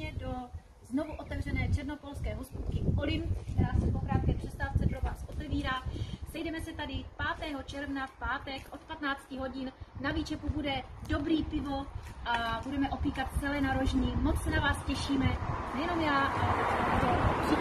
srdečně do znovu otevřené černopolské hospůdky Olymp, která se po krátké přestávce pro vás otevírá. Sejdeme se tady 5. června v pátek od 15 hodin. Na výčepu bude dobrý pivo a budeme opíkat celé na rožní. Moc se na vás těšíme, nejenom já, ale